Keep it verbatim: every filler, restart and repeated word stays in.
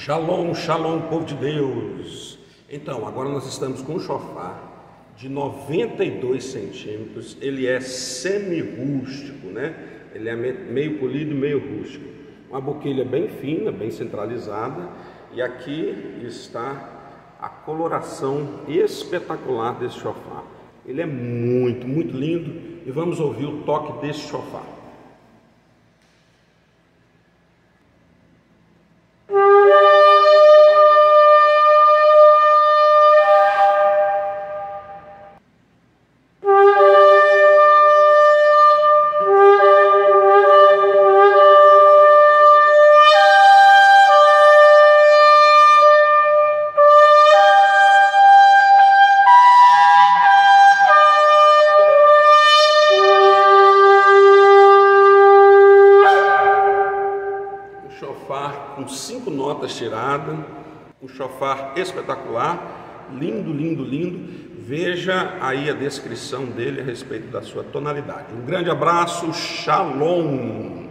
Shalom, shalom, povo de Deus. Então, agora nós estamos com um chofar de noventa e dois centímetros. Ele é semi-rústico, né? Ele é meio polido e meio rústico. Uma boquilha bem fina, bem centralizada. E aqui está a coloração espetacular desse chofar. Ele é muito, muito lindo. E vamos ouvir o toque desse chofar. Chofar com cinco notas tiradas, um chofar espetacular, lindo, lindo, lindo. Veja aí a descrição dele a respeito da sua tonalidade. Um grande abraço, shalom!